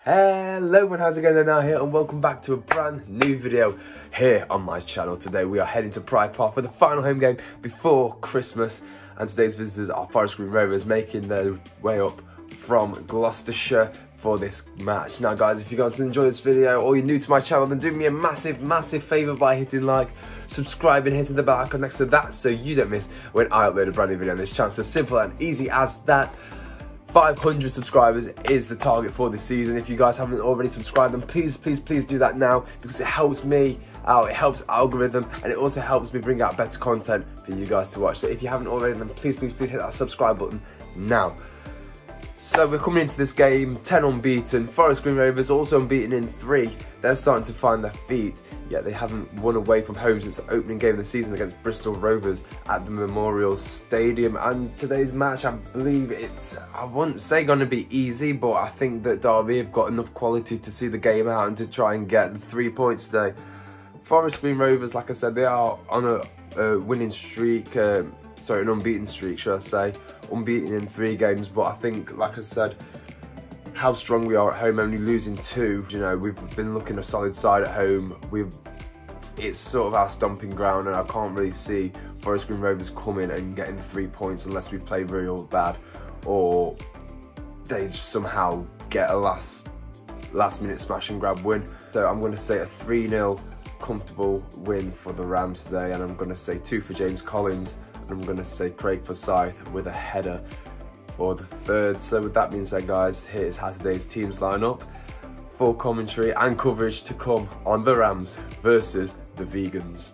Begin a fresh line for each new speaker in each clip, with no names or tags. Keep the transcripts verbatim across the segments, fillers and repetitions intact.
Hello everyone, how's it going? Now here and welcome back to a brand new video here on my channel. Today we are heading to Pride Park for the final home game before Christmas, and today's visitors are Forest Green Rovers, making their way up from Gloucestershire for this match. Now guys, if you're going to enjoy this video or you're new to my channel, then do me a massive massive favour by hitting like, subscribing, hitting the bell icon next to that so you don't miss when I upload a brand new video on this channel. So simple and easy as that. five hundred subscribers is the target for this season. If you guys haven't already subscribed, then please, please, please do that now, because it helps me out, it helps algorithm, and it also helps me bring out better content for you guys to watch. So if you haven't already, then please, please, please hit that subscribe button now. So we're coming into this game ten unbeaten. Forest Green Rovers also unbeaten in three. They're starting to find their feet, yet they haven't won away from home since the opening game of the season against Bristol Rovers at the Memorial Stadium. And today's match, I believe it's, I wouldn't say going to be easy, but I think that Derby have got enough quality to see the game out and to try and get the three points today. Forest Green Rovers, like I said, they are on a, a winning streak. Um, sorry, an unbeaten streak, should I say. Unbeaten in three games, but I think, like I said, how strong we are at home, only losing two. You know, we've been looking a solid side at home. We've, it's sort of our stomping ground, and I can't really see Forest Green Rovers coming and getting the three points unless we play very bad, or they somehow get a last, last minute smash and grab win. So I'm going to say a three nil comfortable win for the Rams today, and I'm going to say two for James Collins. I'm going to say Craig Forsyth with a header for the third. So with that being said guys, here's how today's teams line up. Full commentary and coverage to come on the Rams versus the Vegans.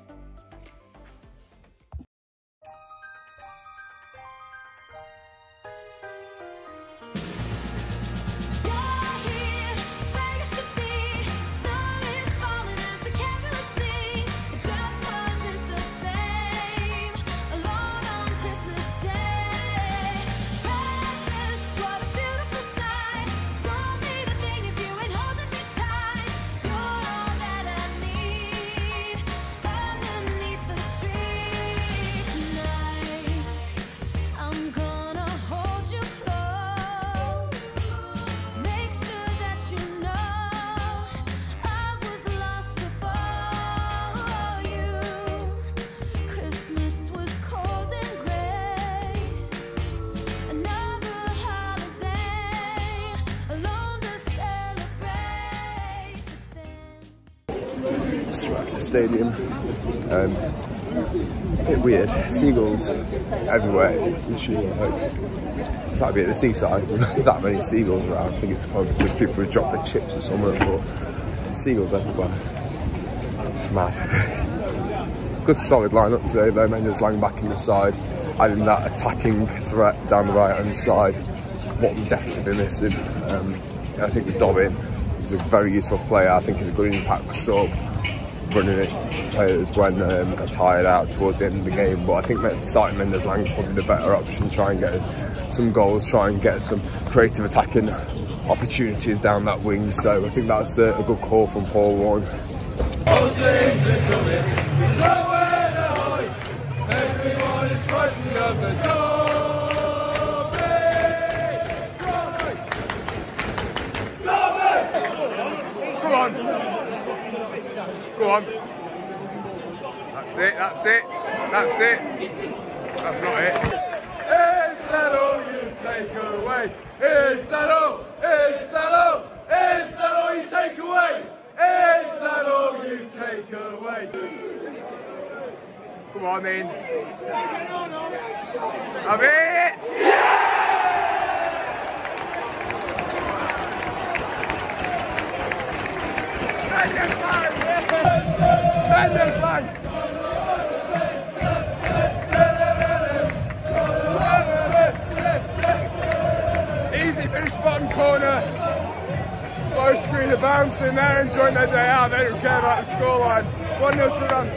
Right at the stadium, um, a bit weird, seagulls everywhere. It's literally like, it's like being at the seaside with that many seagulls around. I think it's probably because people have dropped their chips or somewhere, but seagulls everywhere. Mad. Good solid lineup today though. Mendes Lang back in the side, adding that attacking threat down the right hand side. What we've definitely been missing. Um, I think the Dobbin is a very useful player. I think he's a good impact sub. Running it players when um, are tired out towards the end of the game, but I think starting Mendes Lang is probably the better option. Try and get us some goals, try and get some creative attacking opportunities down that wing. So I think that's a, a good call from Paul Warren. Come on! Go on. That's it, that's it, that's it. That's not it. Is that all you take away? Is that all? Is that all? Is that all you take away? Is that all you take away? Come on in. Have it! Yeah! Mendes Lang! Easy finish, bottom corner. Forest Green are bouncing there, enjoying their day out. They don't care about the scoreline. one nil to Rams.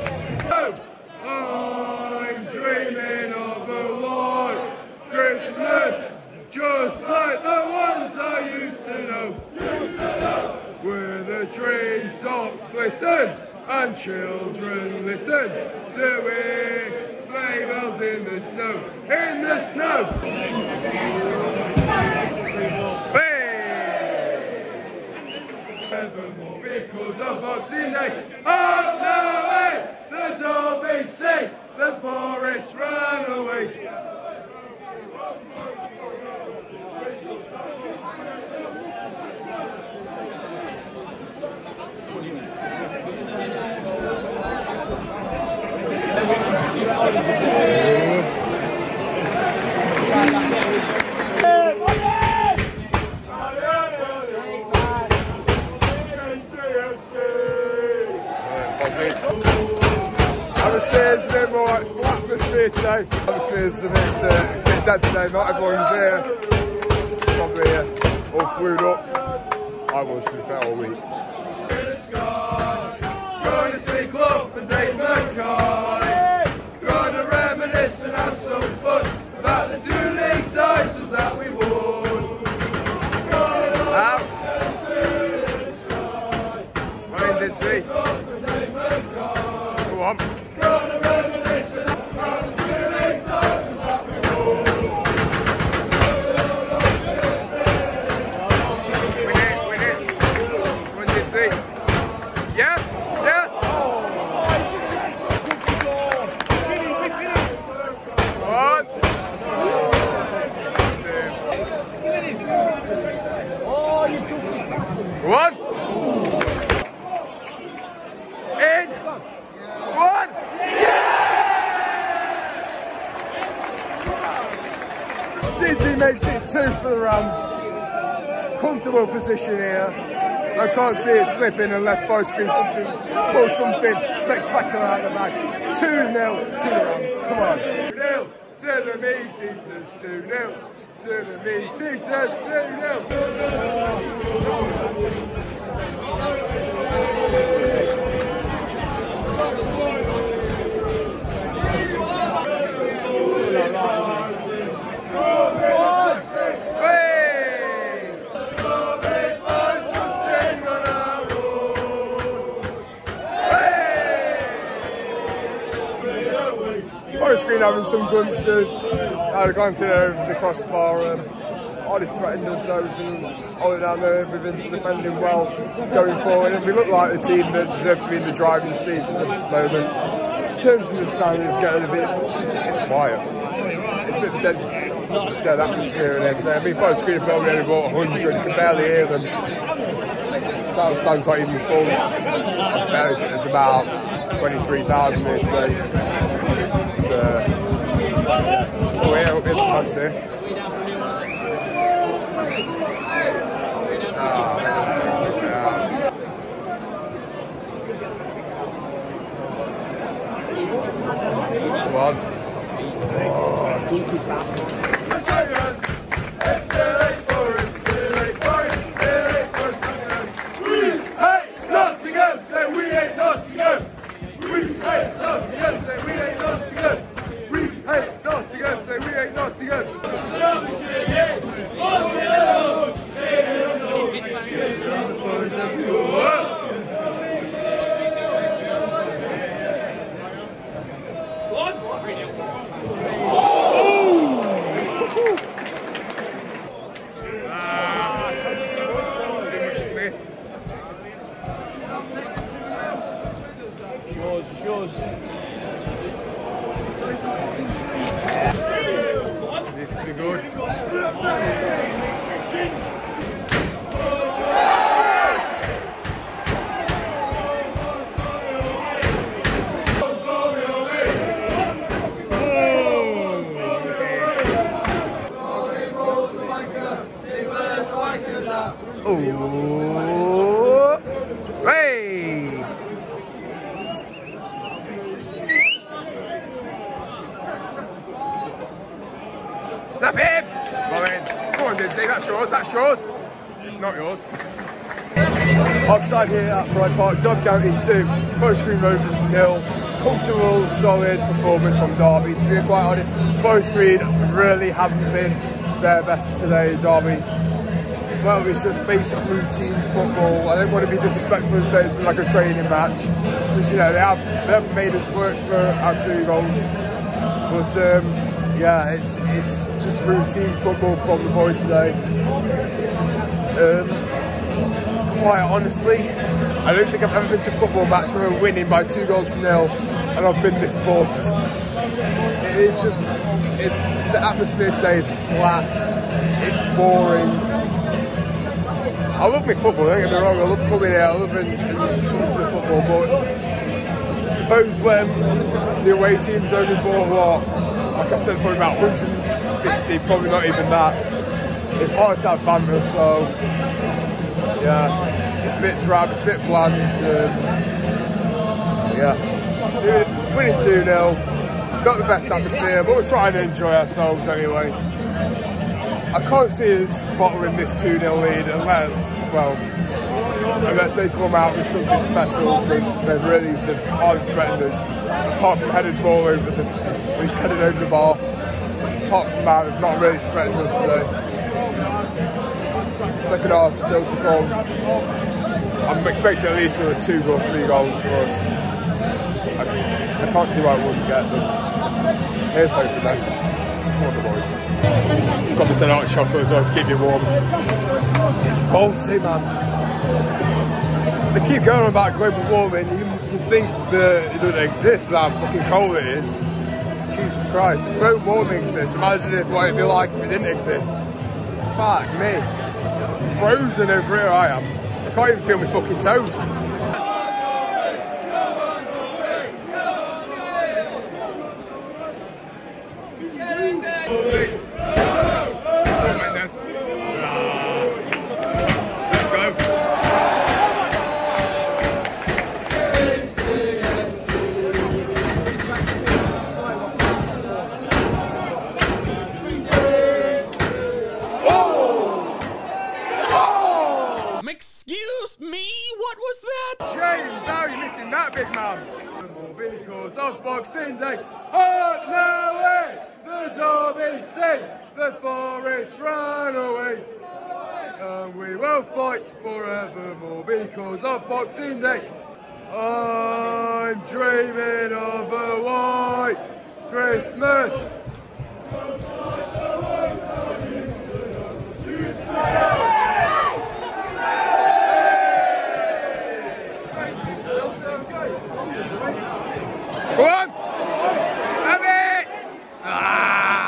I'm dreaming of a white Christmas, just like the ones I used to know. Used to know. Where the treetops glisten and children listen to hear sleigh bells in the snow, in the snow. Hey! Evermore because of Boxing Day. Up the way, the Derby sing, the forest run away. Atmosphere's a bit more like flat atmosphere today. Atmosphere's a bit, uh, it's a bit dead today, not everyone's here. Probably uh, all flued up. I was to be fair all week. Going to see Clough and Dave McCoy. Going to reminisce and have some fun about the two league titles that we won. Out. Ryan did see. Go on. Win it, win it. Ryan did see. Yes, yes. One. One. In. One. D T makes it two for the Rams. Comfortable position here. I can't see it slipping unless Forest Green something, pull something spectacular out of the bag. two nil to the Rams. Come on. two nil to the Meat Eaters. two nil to the Meat Eaters. two nil. Forest Green having some glimpses. I had a glance there over the crossbar. Um, hardly threatened us though. We've been holding down there, we've been defending well going forward. And we look like the team that deserve to be in the driving seat at this moment. In terms of the stand, it's getting a bit, it's quiet. It's a bit of a dead, dead atmosphere in there today. I mean, Forest Green have probably only bought one hundred, you can barely hear them. South stand's not even full. I barely think there's about twenty-three thousand here today. It's, uh, oh yeah, up here's the fans here. Oh, it's, uh, come on. We hate Nottingham, say we hate Nottingham. We hate Nottingham, say we hate Nottingham. We hate Nottingham, say we hate Nottingham.
Yours, yours.
This will be good. Oh, hey! Snap him! Go in. Go on, Dinsey, that's yours, that's yours. It's not yours. Offside here at Pride Park, Derby County two, Forest Green Rovers nil. Comfortable, solid performance from Derby. To be quite honest, Forest Green really haven't been their best today, Derby. Well, it's just basic routine football. I don't want to be disrespectful and say it's been like a training match. Because, you know, they have, they haven't made us work for our two goals. But, um, yeah, it's it's just routine football from the boys today. Um, quite honestly, I don't think I've ever been to a football match where we're winning by two goals to nil and I've been this bored. It's just, it's, the atmosphere today is flat, it's boring. I love my football, don't get me wrong, I love coming here, I love in, in, coming to the football, but I suppose when the away team's only bought what, like I said, probably about one hundred fifty, probably not even that, it's hard to have banter, so yeah, it's a bit drab, it's a bit bland, um, yeah. So winning two nil, not the best atmosphere, but we're trying to enjoy ourselves anyway. I can't see us bottling this two nil lead unless, well, unless they come out with something special, because they've really, they've hardly threatened us, apart from headed ball over the, at least headed over the bar. Apart from that, they've not really threatened us today. Second half still to come. I'm expecting at least another two or three goals for us. I, I can't see why we wouldn't get them. Here's hoping then. Come on, the boys. Got this dark chocolate as well to keep you warm. It's bolty, man. They keep going on about global warming. You, you think that it doesn't exist, but how fucking cold it is. Jesus Christ. If global warming exists, imagine if what it'd be like if it didn't exist. Fuck me. Frozen over here I am. I can't even feel my fucking toes.
Excuse me, what was that?
James, how are you missing that, big man? Because of Boxing Day, oh no way! The Derby sing, the forest run away. And we will fight forevermore because of Boxing Day. I'm dreaming of a white Christmas. Go on! Have it! Ah!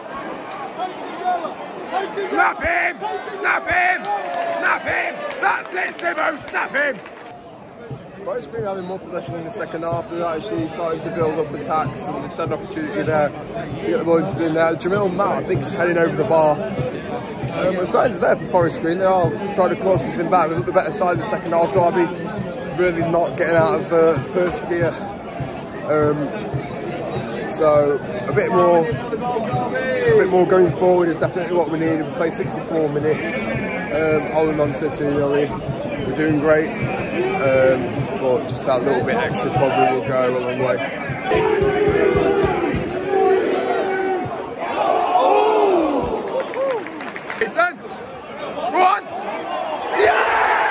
Snap him! Snap him! Snap him! That's it, Stimo! Snap him! Forest Green having more possession in the second half. They're actually starting to build up attacks and they've had an opportunity there to get the ball into the net. Jamil Matt, I think, is heading over the bar. Um, the signs there for Forest Green. They are trying to claw something back. They look the better side in the second half. Derby really not getting out of uh, first gear. Um, so a bit more, a bit more going forward is definitely what we need. We played sixty-four minutes, um, holding on to two nil. We're doing great, um, but just that little bit extra probably will go a long way. Jason, go on! Yeah!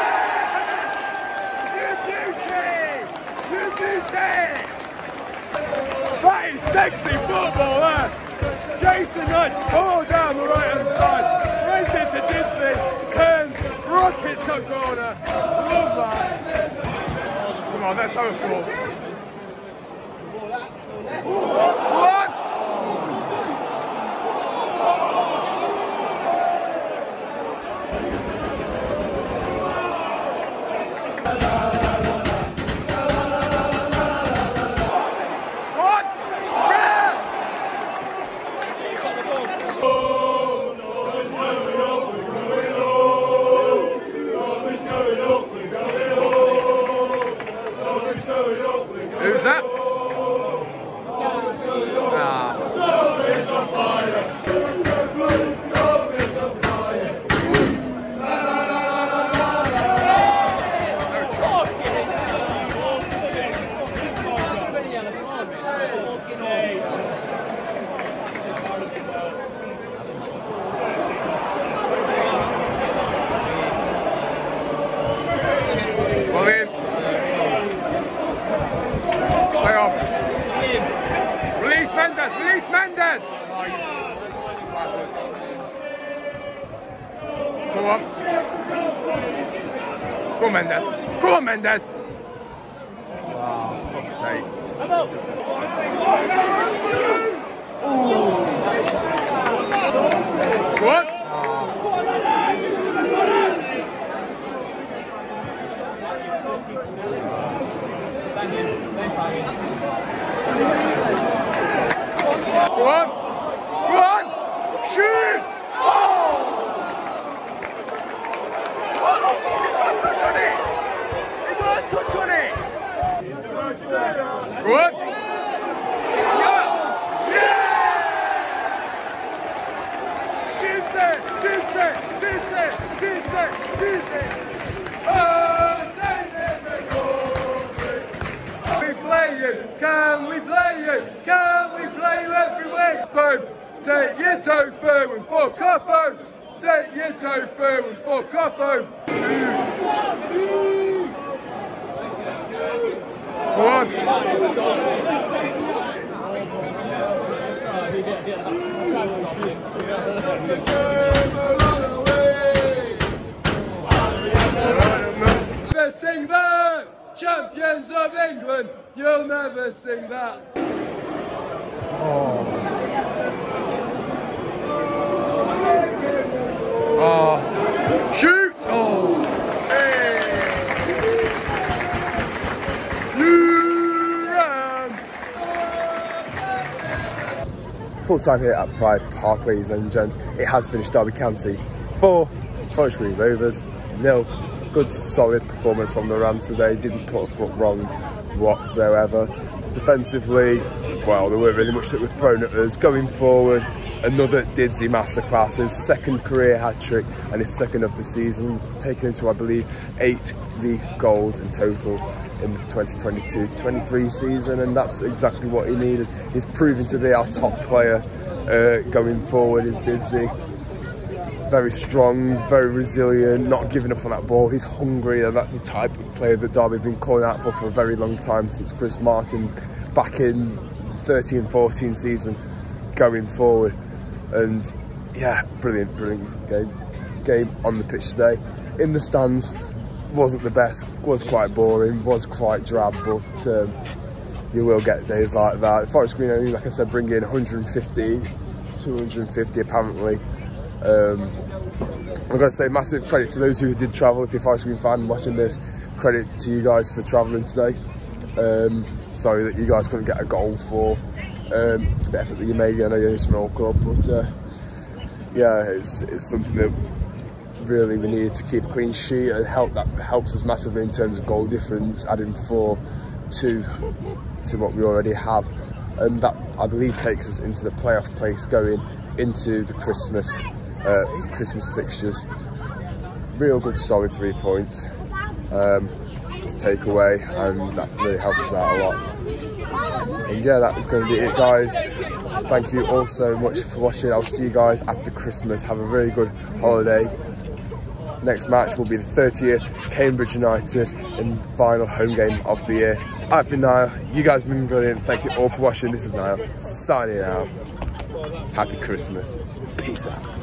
You beauty! You beauty! That is sexy football there. Jason Knight tore down the right hand side, runs into Didsey, turns, rockets to corner. Love that. Come on, let's have a four. One. Who's that? Ah. Well, play on. Release Mendes! Release Mendes! That's it. Come on. Go on, Mendes. Go on, Mendes. Oh, fuck's sake. Ooh. What? Go on! Go on! Shoot! Oh! What? He's got a touch on it! He got a touch on it! Go on! Yeah! Yeah! Tuesday! Tuesday! Tuesday! Tuesday! Tuesday! Oh! Can we play it? Can we play you every week? Boom. Take your toe through and fuck off home. Take your toe through and fuck off home. Go on. Never sing that! Champions of England! You'll never sing that. Oh. Oh. Shoot! Oh. Hey. Blue Rams! Full time here at Pride Park, ladies and gents. It has finished Derby County four, Forest Green Rovers nil. Good solid performance from the Rams today. Didn't put a foot wrong whatsoever. Defensively, well, there weren't really much that was thrown at us. Going forward, another Didsey masterclass, his second career hat-trick and his second of the season, taking him to, I believe, eight league goals in total in the twenty twenty-two twenty-three season, and that's exactly what he needed. He's proven to be our top player uh, going forward, is Didsey. Very strong, very resilient, not giving up on that ball. He's hungry, and that's the type of player that Derby have been calling out for for a very long time, since Chris Martin back in thirteen fourteen season going forward. And yeah, brilliant, brilliant game. Game on the pitch today. In the stands, wasn't the best, was quite boring, was quite drab, but um, you will get days like that. Forest Green only, like I said, bring in one hundred fifty, two hundred fifty apparently. Um, I'm going to say massive credit to those who did travel. If you're a Forest Green fan watching this, credit to you guys for travelling today. Um, sorry that you guys couldn't get a goal for um, the effort that you made. I know you're in a small club, but uh, yeah, it's, it's something that really we needed to keep a clean sheet, and help that helps us massively in terms of goal difference, adding four to to what we already have, and that I believe takes us into the playoff place going into the Christmas uh, Christmas fixtures. Real good solid three points um, to take away, and that really helps us out a lot. And yeah, that is going to be it, guys. Thank you all so much for watching. I'll see you guys after Christmas. Have a very good holiday. Next match will be the thirtieth, Cambridge United, in final home game of the year. I've been Niall. You guys have been brilliant. Thank you all for watching. This is Niall signing out. Happy Christmas. Peace out.